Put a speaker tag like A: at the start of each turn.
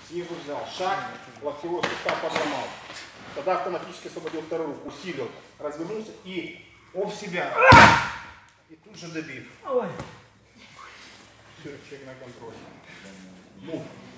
A: снизу взял, шаг, локтевой сустав подломал. Тогда автоматически освободил вторую руку, усилил, развернулся и об себя. И тут же добив. Все, человек на контроле.